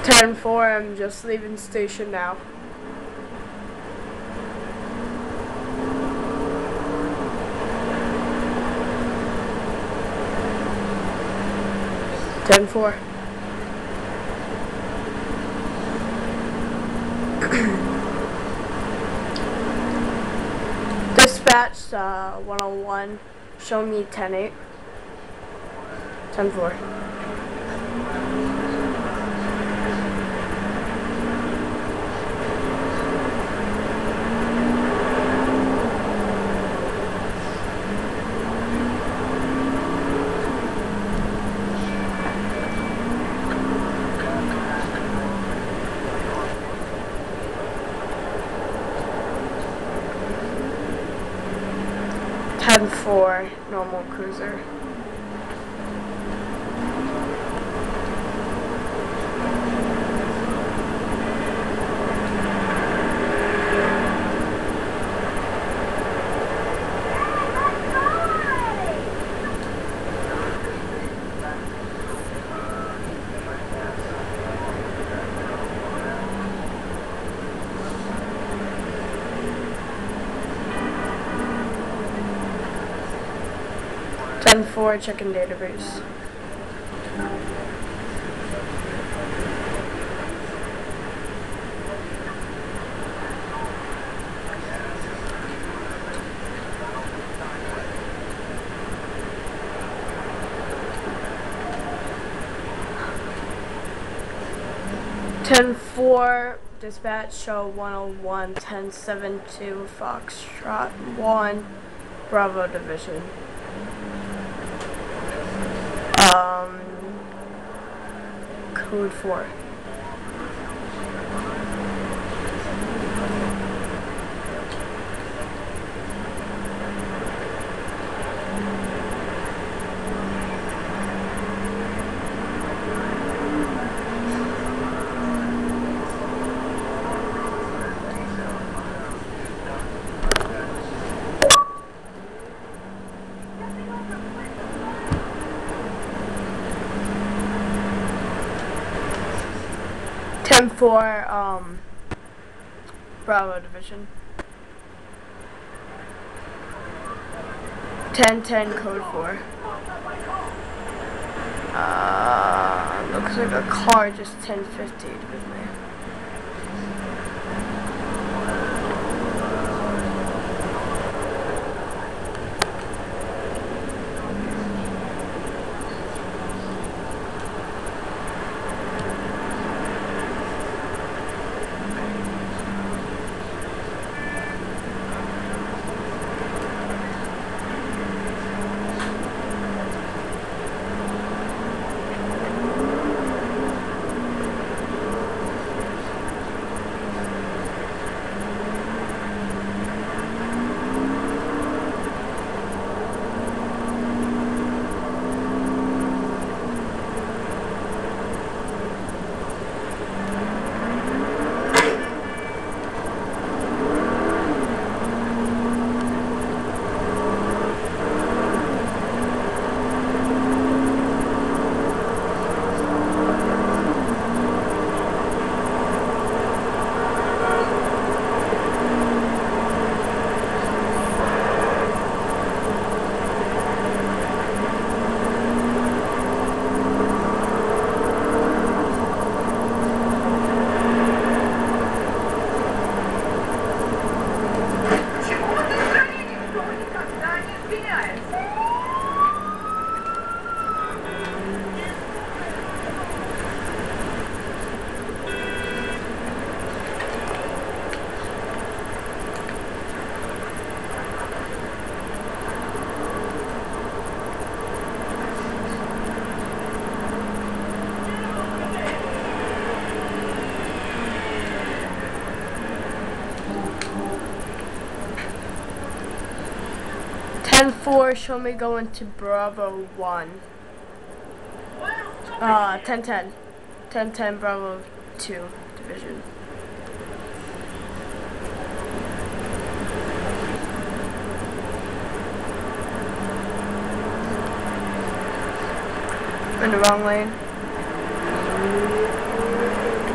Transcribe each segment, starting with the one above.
10-4, I'm just leaving station now. Ten four. Dispatch 101. Show me 10-8. 10-4. For normal cruiser. For checking database. (10-4) dispatch show 101 10-7-2 Foxtrot 1 Bravo Division. Code 4. For Bravo Division. 10-10 code 4. Looks like a car just 1050 with me. (10-4) show me going to Bravo 1. 10-10. 10-10 Bravo 2 Division. In the wrong lane.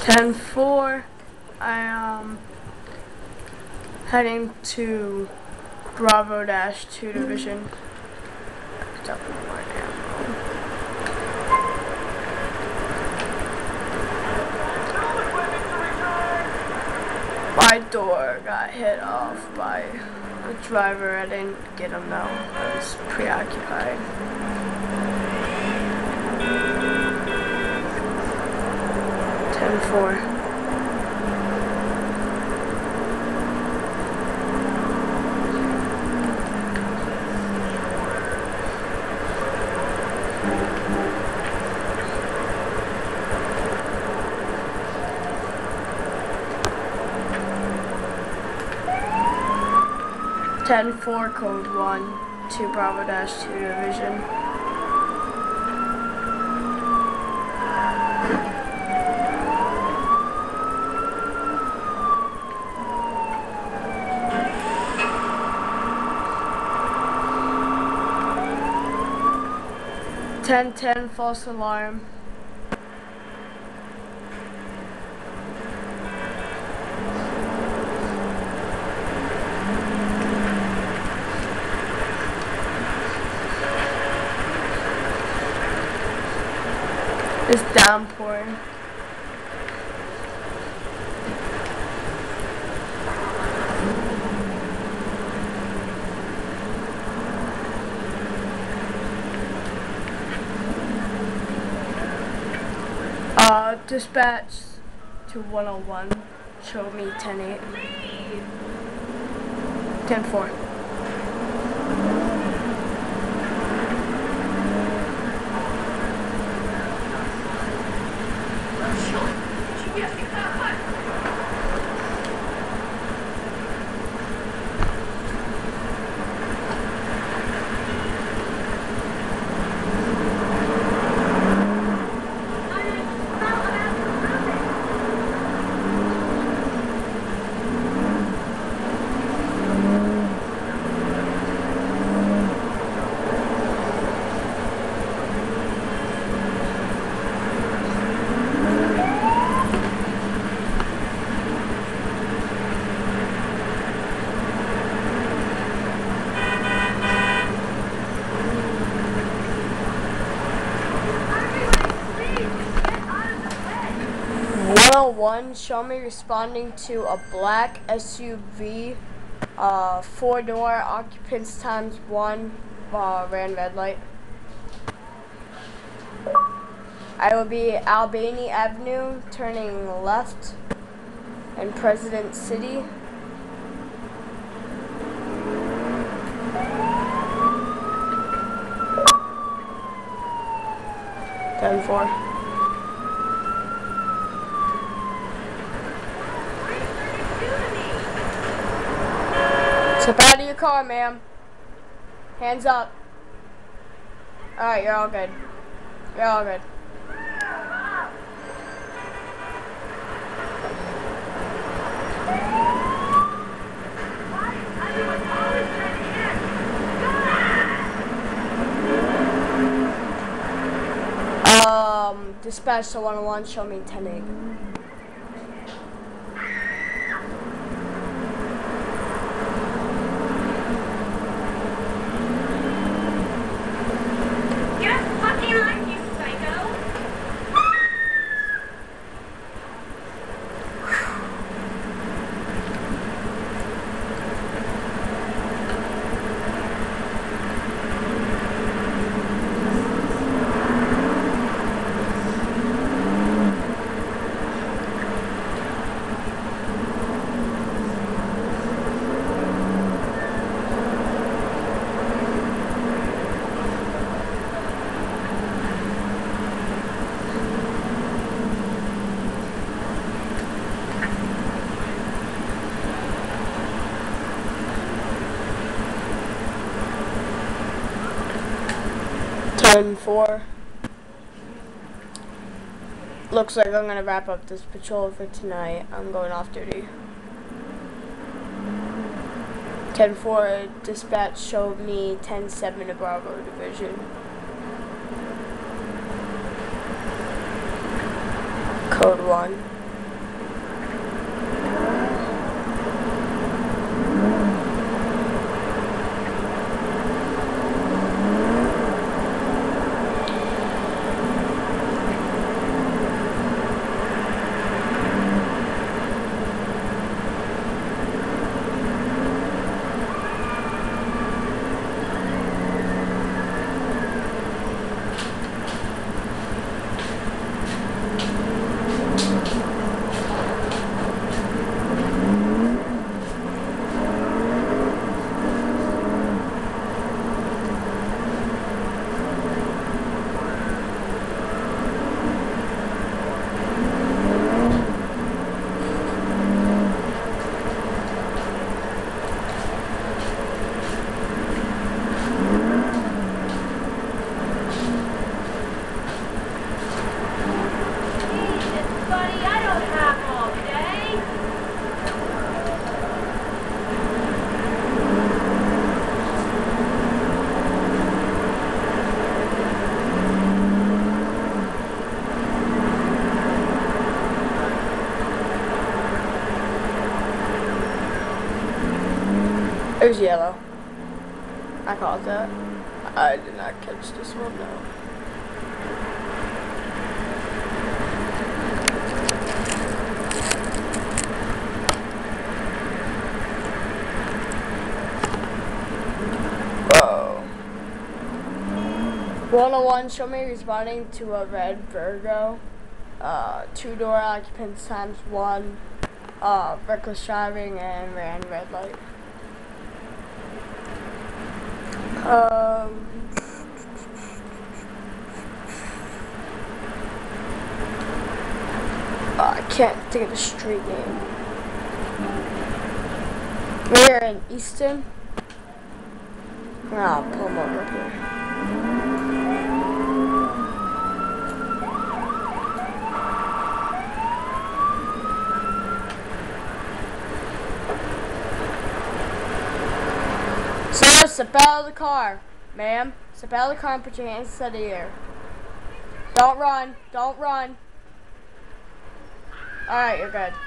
10-4. I heading to Bravo-2 division. Picked up more ammo. My door got hit off by a driver. I didn't get him though. I was preoccupied. Four. Ten-4, code 1 to Bravo-2 division. Ten, false alarm. It's downpouring. Dispatch to 101. Show me 10-8. 10-4. One, show me responding to a black SUV, 4-door, occupants ×1, ran red light. I will be Albany Avenue, turning left, in President City. Ten-4. Step out of your car, ma'am. Hands up. Alright, you're all good. You're all good. Dispatch to 101, show me 10-8. Ten-4. Looks like I'm gonna wrap up this patrol for tonight. I'm going off duty. 10-4, dispatch showed me 10-7 to Bravo division. Code 1. It was yellow. I caught that. I did not catch this one, though. Whoa. 101, show me responding to a red Virgo. 2-door occupants times 1. Reckless driving and ran red light. I can't think of the street name. We're in Easton. I'll pull them over here. Sir, step out of the car. Ma'am, step out of the car and put your hands to the air. Don't run. Don't run. Alright, you're good.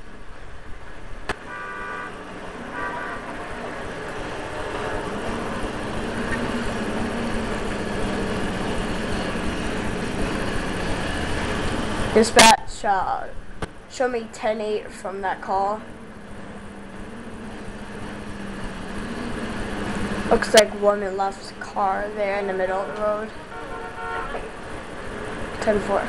Dispatch, show me 10-8 from that call. Looks like woman left car there in the middle of the road. 10-4.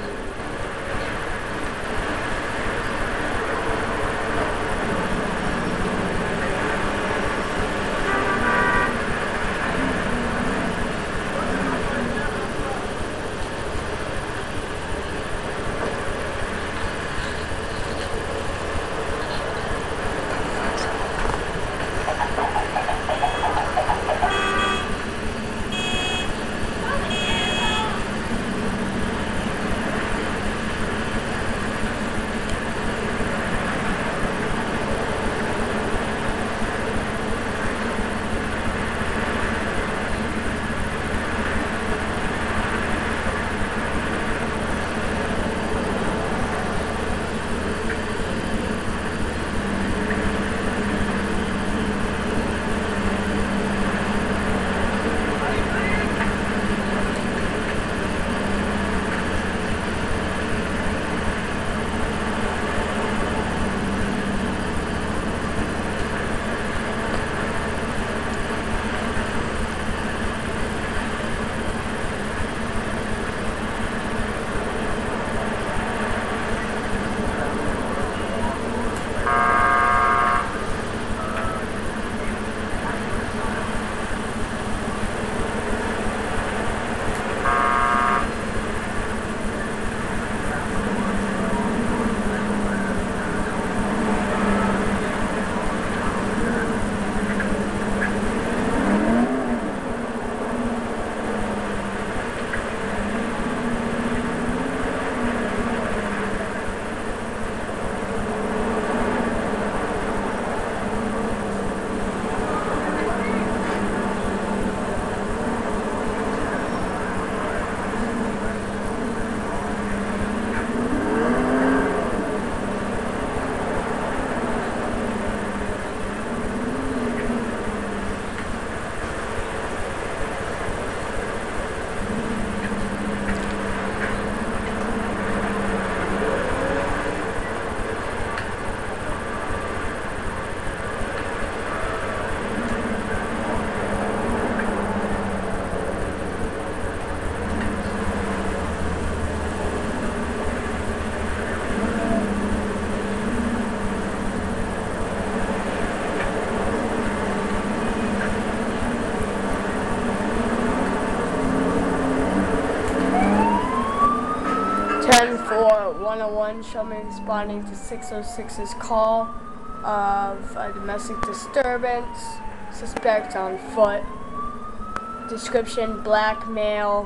For 101, show me responding to 606's call of a domestic disturbance, suspect on foot. Description: black male,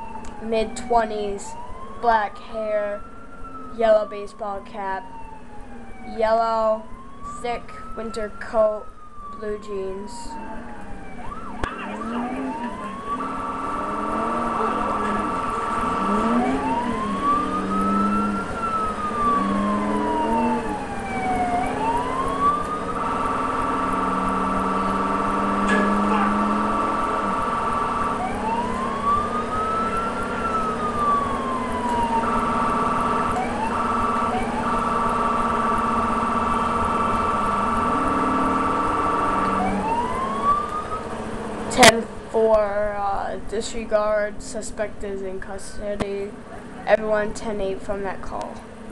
mid-20s, black hair, yellow baseball cap, yellow, thick winter coat, blue jeans. 10-4, disregard, suspect is in custody. Everyone 10-8 from that call.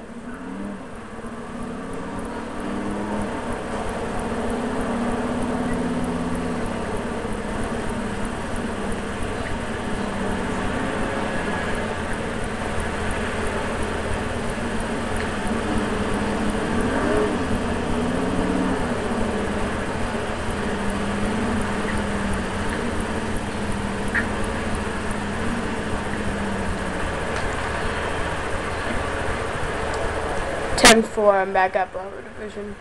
Four, I'm back at Bravo Division.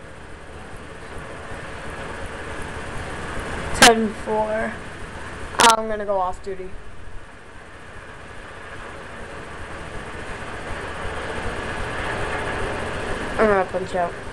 10-4. I'm gonna go off duty. I'm gonna punch out.